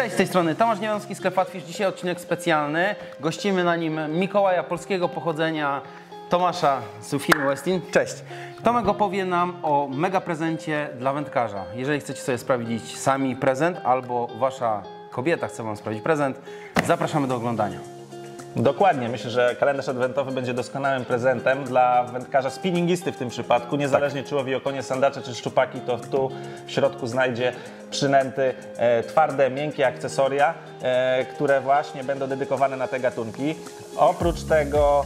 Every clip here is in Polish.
Cześć, z tej strony Tomasz Niewiadomski, sklep Fatfish. Dzisiaj odcinek specjalny. Gościmy na nim Mikołaja polskiego pochodzenia, Tomasza z firmy Westin. Cześć. Tomek opowie nam o mega prezencie dla wędkarza. Jeżeli chcecie sobie sprawdzić sami prezent albo wasza kobieta chce wam sprawdzić prezent, zapraszamy do oglądania. Dokładnie, myślę, że kalendarz adwentowy będzie doskonałym prezentem dla wędkarza spinningisty w tym przypadku. Niezależnie czy łowi okonie, sandacze czy szczupaki, to tu w środku znajdzie przynęty twarde, miękkie akcesoria, które właśnie będą dedykowane na te gatunki. Oprócz tego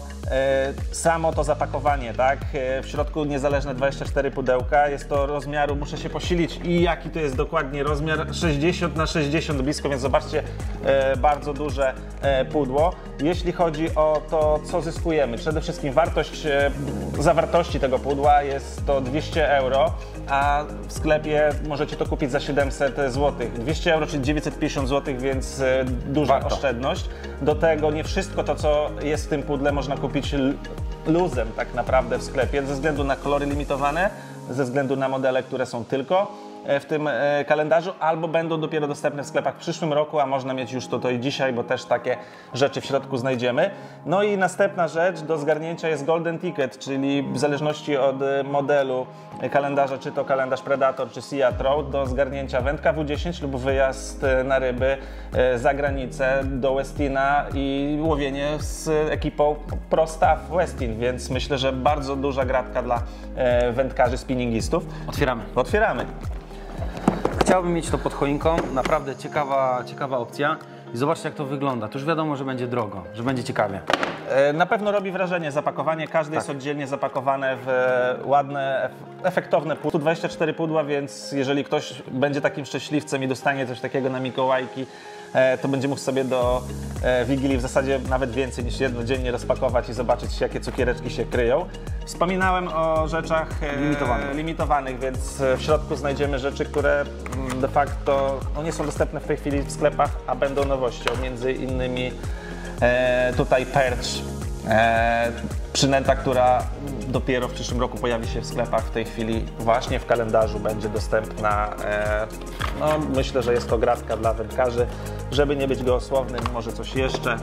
samo to zapakowanie, tak? W środku niezależne 24 pudełka, jest to rozmiaru, muszę się posilić i jaki to jest dokładnie rozmiar, 60 na 60 blisko, więc zobaczcie, bardzo duże pudło. Jeśli chodzi o to, co zyskujemy, przede wszystkim wartość zawartości tego pudła jest to 200 euro, a w sklepie możecie to kupić za 700 zł. 200 euro, czyli 950 zł, więc duża oszczędność. Do tego nie wszystko to, co jest w tym pudle, można kupić luzem tak naprawdę w sklepie, ze względu na kolory limitowane, ze względu na modele, które są tylko w tym kalendarzu, albo będą dopiero dostępne w sklepach w przyszłym roku, a można mieć już to i dzisiaj, bo też takie rzeczy w środku znajdziemy. No i następna rzecz do zgarnięcia jest Golden Ticket, czyli w zależności od modelu kalendarza, czy to kalendarz Predator, czy Sea Trout, do zgarnięcia wędka W10 lub wyjazd na ryby za granicę do Westina i łowienie z ekipą Pro Staff Westin, więc myślę, że bardzo duża gratka dla wędkarzy spinningistów. Otwieramy. Otwieramy. Chciałbym mieć to pod choinką, naprawdę ciekawa opcja. I zobaczcie, jak to wygląda. To już wiadomo, że będzie drogo, że będzie ciekawie. Na pewno robi wrażenie zapakowanie, każde jest oddzielnie zapakowane w ładne, efektowne pudło. 24 pudła, więc jeżeli ktoś będzie takim szczęśliwcem i dostanie coś takiego na Mikołajki, to będzie mógł sobie do Wigilii w zasadzie nawet więcej niż jedno dziennie rozpakować i zobaczyć, jakie cukiereczki się kryją. Wspominałem o rzeczach limitowanych, więc w środku znajdziemy rzeczy, które de facto nie są dostępne w tej chwili w sklepach, a będą nowością. Między innymi tutaj perch, przynęta, która dopiero w przyszłym roku pojawi się w sklepach. W tej chwili właśnie w kalendarzu będzie dostępna. No, myślę, że jest to gratka dla wędkarzy. Żeby nie być gołosłownym, może coś jeszcze.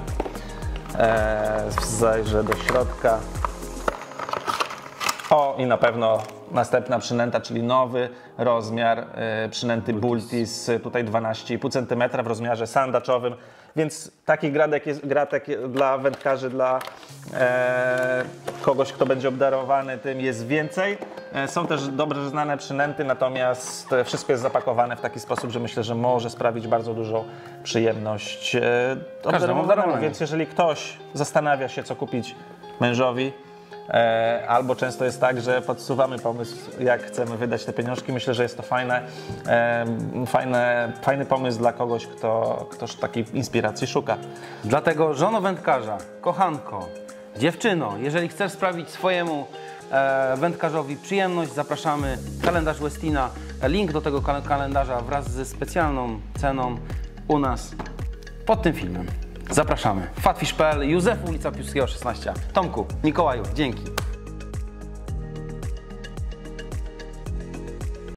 Zajrzę do środka. O, i na pewno następna przynęta, czyli nowy rozmiar przynęty Bultis, tutaj 12,5 cm w rozmiarze sandaczowym, więc takich gratek dla wędkarzy, dla kogoś, kto będzie obdarowany tym, jest więcej. Są też dobrze znane przynęty, natomiast wszystko jest zapakowane w taki sposób, że myślę, że może sprawić bardzo dużą przyjemność obdarowanemu. Więc jeżeli ktoś zastanawia się, co kupić mężowi, albo często jest tak, że podsuwamy pomysł, jak chcemy wydać te pieniążki. Myślę, że jest to fajny pomysł dla kogoś, kto takiej inspiracji szuka. Dlatego żono wędkarza, kochanko, dziewczyno, jeżeli chcesz sprawić swojemu wędkarzowi przyjemność, zapraszamy. Kalendarz Westina, link do tego kalendarza wraz ze specjalną ceną u nas pod tym filmem. Zapraszamy. Fatfish.pl, Józef, ulica Piłsudskiego 16. Tomku, Mikołaju, dzięki.